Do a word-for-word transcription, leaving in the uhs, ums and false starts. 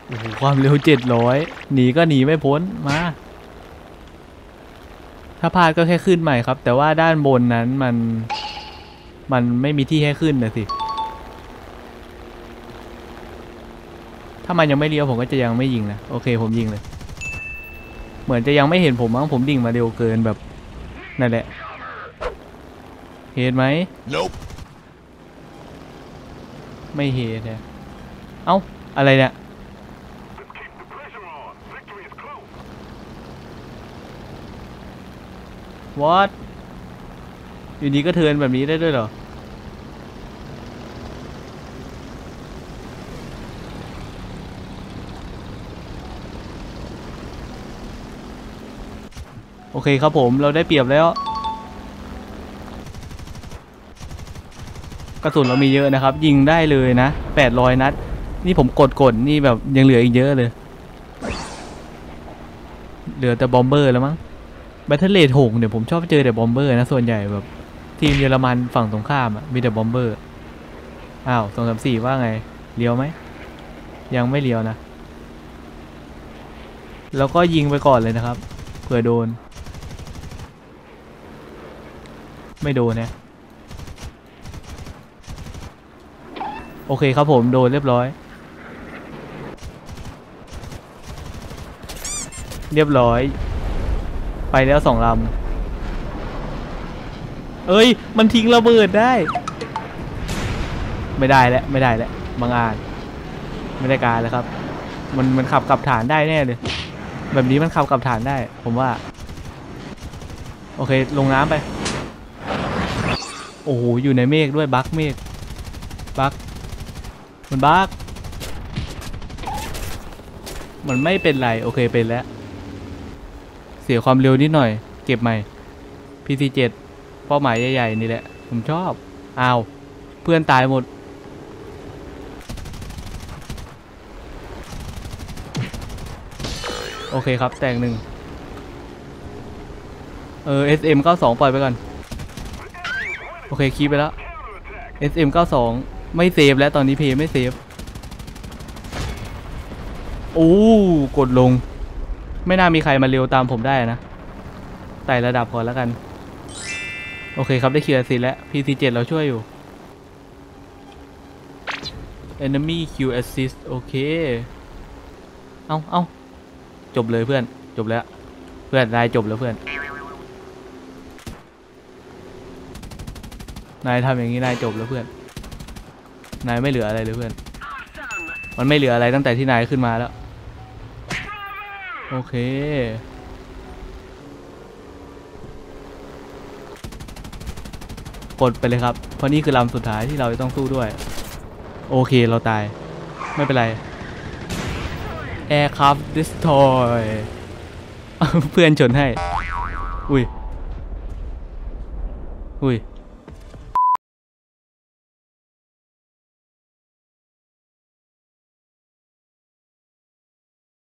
โอ้โหความเร็วเจ็ดร้อยหนีก็หนีไม่พ้นมาถ้าพลาดก็แค่ขึ้นใหม่ครับแต่ว่าด้านบนนั้นมันมันไม่มีที่ให้ขึ้นนะสิถ้ามันยังไม่เลี้ยวผมก็จะยังไม่ยิงนะโอเคผมยิงเลยเหมือนจะยังไม่เห็นผมมั้งผมดิ่งมาเร็วเกินแบบนั่นแหละเห็นไหม nope. ไม่เห็นนะเอ้าอะไรเนี่ยวอทอยู่ดีก็เทิร์นแบบนี้ได้ด้วยเหรอโอเคครับผมเราได้เปรียบแล้วกระสุนเรามีเยอะนะครับยิงได้เลยนะแปดร้อยนัดนี่ผมกดกดนี่แบบยังเหลืออีกเยอะเลยเหลือแต่บอมเบอร์แล้วมั้งแบทเทิลเลดหกเนี่ยผมชอบเจอแต่บอมเบอร์นะส่วนใหญ่แบบทีมเยอรมันฝั่งตรงข้ามอ่ะมีแต่บอมเบอร์อ้าวสองสามสี่ว่าไงเลี้ยวไหมยังไม่เลี้ยวนะแล้วก็ยิงไปก่อนเลยนะครับเผื่อโดนไม่โดนนะโอเคครับผมโดนเรียบร้อยเรียบร้อยไปแล้วสองลำเอ้ยมันทิ้งระเบิดได้ไม่ได้แล้วไม่ได้แล้วบางอาจไม่ได้การแล้วครับมันมันขับกลับฐานได้แน่เลยแบบนี้มันขับกลับฐานได้ผมว่าโอเคลงน้ำไปโอ้โหอยู่ในเมฆด้วยบั๊กเมฆบั๊กมันบั๊กมันไม่เป็นไรโอเคเป็นแล้วเสียความเร็วนิดหน่อยเก็บใหม่ พี ซี เจ็ด เป้าหมายใหญ่ๆนี่แหละผมชอบอ้าวเพื่อนตายหมดโอเคครับแตกหนึ่งเออ เอส เอ็ม เก้าสิบสอง ปล่อยไปก่อนโอเคคีย์ไปแล้ว เอส เอ็ม เก้าสิบสอง ไม่เซฟแล้วตอนนี้เพย์ไม่เซฟโอ้กดลงไม่น่ามีใครมาเร็วตามผมได้นะไต่ระดับก่อนแล้วกันโอเคครับได้เคลียร์สิแล้ว พี ซี เจ็ด เราช่วยอยู่ enemy kill assist โอเคเอาเอาจบเลยเพื่อนจบแล้วเพื่อนนายจบแล้วเพื่อนนายทำอย่างนี้นายจบแล้วเพื่อนนายไม่เหลืออะไรเลยเพื่อนมันไม่เหลืออะไรตั้งแต่ที่นายขึ้นมาแล้วโอเคกดไปเลยครับเพราะนี่คือลำสุดท้ายที่เราจะต้องสู้ด้วยโอเคเราตายไม่เป็นไร Aircraft Destroy เพื่อนชนให้อุ้ยอุ้ย